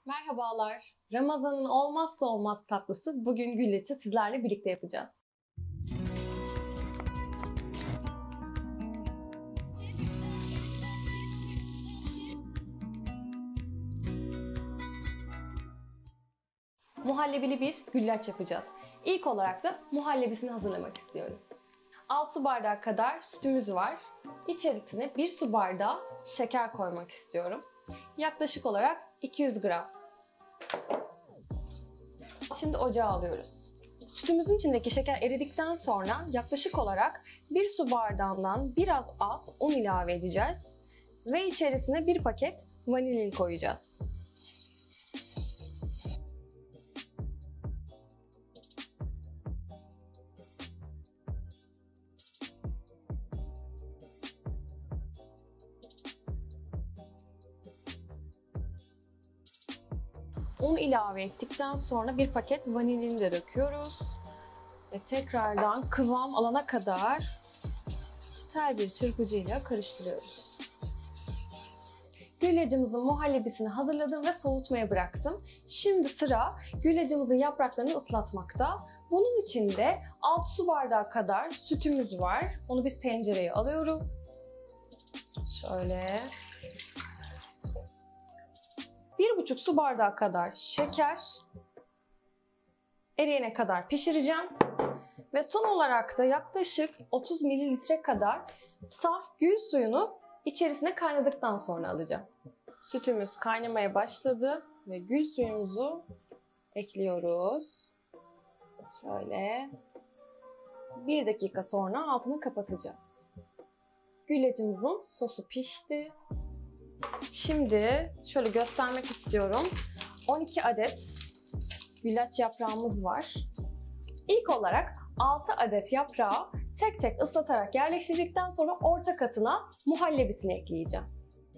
Merhabalar. Ramazan'ın olmazsa olmaz tatlısı bugün güllaçı sizlerle birlikte yapacağız. Muhallebili bir güllaç yapacağız. İlk olarak da muhallebisini hazırlamak istiyorum. 6 su bardağı kadar sütümüz var. İçerisine 1 su bardağı şeker koymak istiyorum. Yaklaşık olarak 200 gram. Şimdi ocağa alıyoruz. Sütümüzün içindeki şeker eridikten sonra yaklaşık olarak 1 su bardağından biraz az un ilave edeceğiz. Ve içerisine 1 paket vanilin koyacağız. Un ilave ettikten sonra 1 paket vanilini de döküyoruz. Ve tekrardan kıvam alana kadar tel bir çırpıcıyla karıştırıyoruz. Güllacımızın muhallebisini hazırladım ve soğutmaya bıraktım. Şimdi sıra güllacımızın yapraklarını ıslatmakta. Bunun için de 6 su bardağı kadar sütümüz var. Onu bir tencereye alıyorum. Şöyle. 1,5 su bardağı kadar şeker. Eriyene kadar pişireceğim. Ve son olarak da yaklaşık 30 mililitre kadar saf gül suyunu içerisine kaynadıktan sonra alacağım. Sütümüz kaynamaya başladı ve gül suyumuzu ekliyoruz. Şöyle 1 dakika sonra altını kapatacağız. Güllacımızın sosu pişti. Şimdi şöyle göstermek istiyorum. 12 adet güllaç yaprağımız var. İlk olarak 6 adet yaprağı tek tek ıslatarak yerleştirdikten sonra orta katına muhallebisini ekleyeceğim.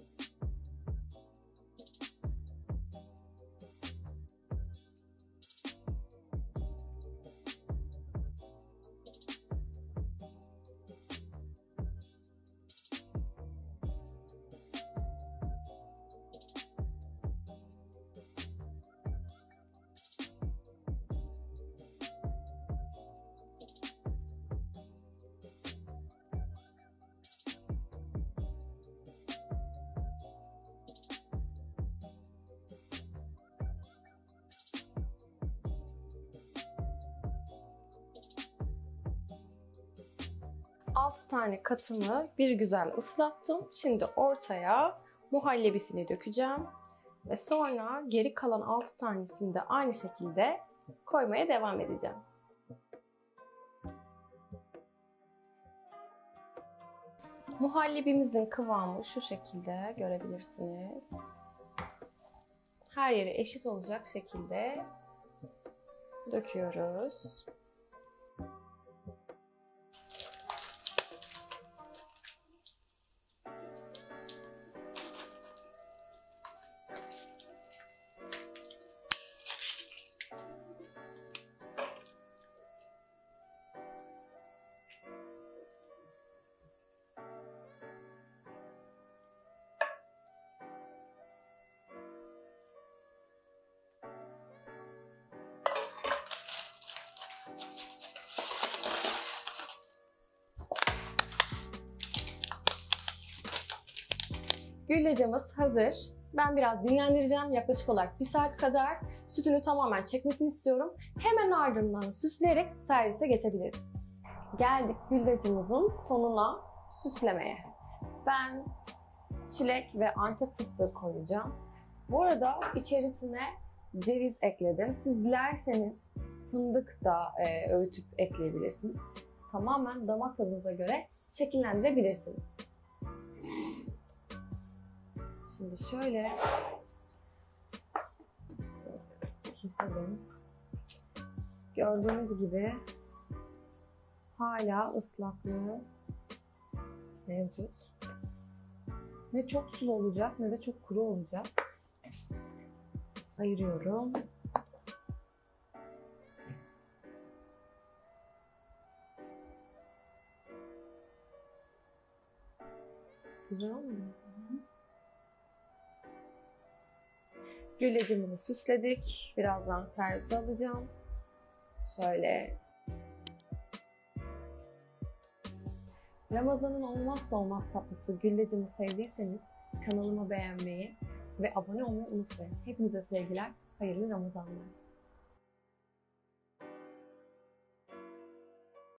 Alt tane katımı bir güzel ıslattım. Şimdi ortaya muhallebisini dökeceğim. Ve sonra geri kalan 6 tanesini de aynı şekilde koymaya devam edeceğim. Muhallebimizin kıvamı şu şekilde görebilirsiniz. Her yeri eşit olacak şekilde döküyoruz. Güllacımız hazır. Ben biraz dinlendireceğim. Yaklaşık olarak 1 saat kadar sütünü tamamen çekmesini istiyorum. Hemen ardından süsleyerek servise geçebiliriz. Geldik güllacımızın sonuna, süslemeye. Ben çilek ve antep fıstığı koyacağım. Bu arada içerisine ceviz ekledim. Siz dilerseniz fındık da öğütüp ekleyebilirsiniz. Tamamen damak tadınıza göre şekillendirebilirsiniz. Şimdi şöyle keselim. Gördüğünüz gibi hala ıslaklığı mevcut. Ne çok sulu olacak ne de çok kuru olacak. Ayırıyorum. Güzel oldu mu? Güllacımızı süsledik. Birazdan servise alacağım. Şöyle. Ramazan'ın olmazsa olmaz tatlısı güllacımı sevdiyseniz kanalıma beğenmeyi ve abone olmayı unutmayın. Hepinize sevgiler, hayırlı Ramazanlar.